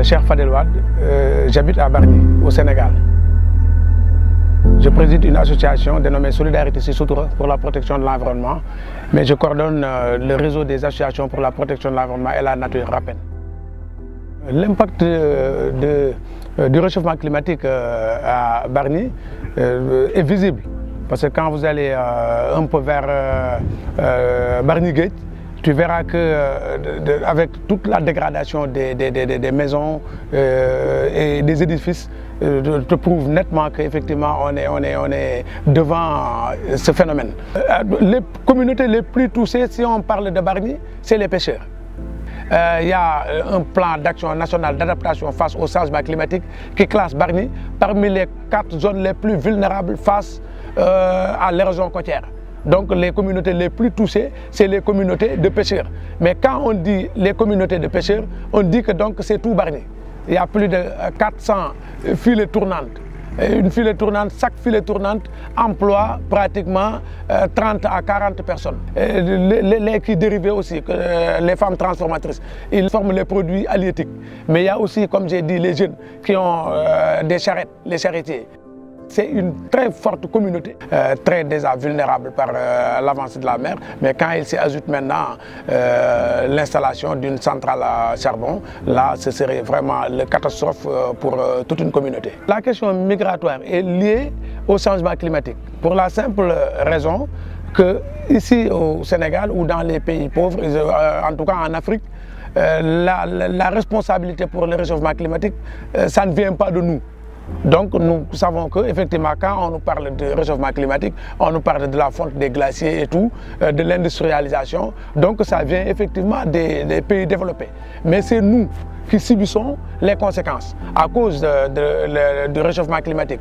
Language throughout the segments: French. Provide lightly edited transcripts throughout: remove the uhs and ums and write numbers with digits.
Cheikh Fadel Wade, j'habite à Bargny, au Sénégal. Je préside une association dénommée Solidarité Si Sutura pour la protection de l'environnement, mais je coordonne le réseau des associations pour la protection de l'environnement et la nature, RAPEN. L'impact du réchauffement climatique à Bargny est visible, parce que quand vous allez un peu vers Bargny Gate, tu verras que avec toute la dégradation des maisons et des édifices, te prouve nettement qu'effectivement on est devant ce phénomène. Les communautés les plus touchées, si on parle de Bargny, c'est les pêcheurs. Il y a un plan d'action national d'adaptation face au changement climatique qui classe Bargny parmi les 4 zones les plus vulnérables face à l'érosion côtière. Donc les communautés les plus touchées, c'est les communautés de pêcheurs. Mais quand on dit les communautés de pêcheurs, on dit que donc c'est tout Bargny. Il y a plus de 400 filets tournantes. Une filet tournante, chaque filet tournante emploie pratiquement 30 à 40 personnes. Les qui dérivés aussi, les femmes transformatrices, ils forment les produits halieutiques. Mais il y a aussi, comme j'ai dit, les jeunes qui ont des charrettes, les charretiers. C'est une très forte communauté, très déjà vulnérable par l'avancée de la mer. Mais quand il s'y ajoute maintenant l'installation d'une centrale à charbon, là, ce serait vraiment une catastrophe pour toute une communauté. La question migratoire est liée au changement climatique, pour la simple raison que ici au Sénégal ou dans les pays pauvres, en tout cas en Afrique, la responsabilité pour le réchauffement climatique, ça ne vient pas de nous. Donc nous savons qu'effectivement quand on nous parle de réchauffement climatique, on nous parle de la fonte des glaciers et tout, de l'industrialisation, donc ça vient effectivement des pays développés. Mais c'est nous qui subissons les conséquences à cause du réchauffement climatique.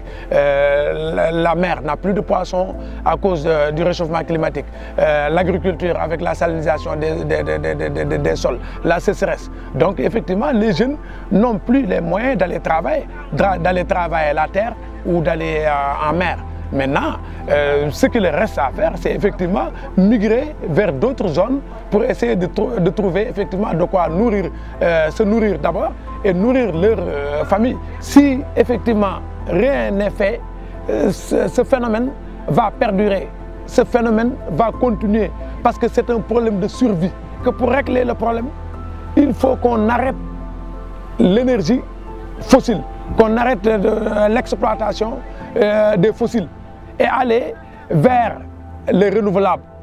La mer n'a plus de poissons à cause du réchauffement climatique. L'agriculture avec la salinisation des sols, la sécheresse. Donc effectivement, les jeunes n'ont plus les moyens d'aller travailler la terre ou d'aller en mer. Maintenant, ce qu'il reste à faire, c'est effectivement migrer vers d'autres zones pour essayer de trouver effectivement de quoi nourrir, se nourrir d'abord et nourrir leur famille. Si effectivement rien n'est fait, ce phénomène va perdurer, ce phénomène va continuer parce que c'est un problème de survie. Que pour régler le problème, il faut qu'on arrête l'énergie fossile, qu'on arrête l'exploitation des fossiles et aller vers les renouvelables.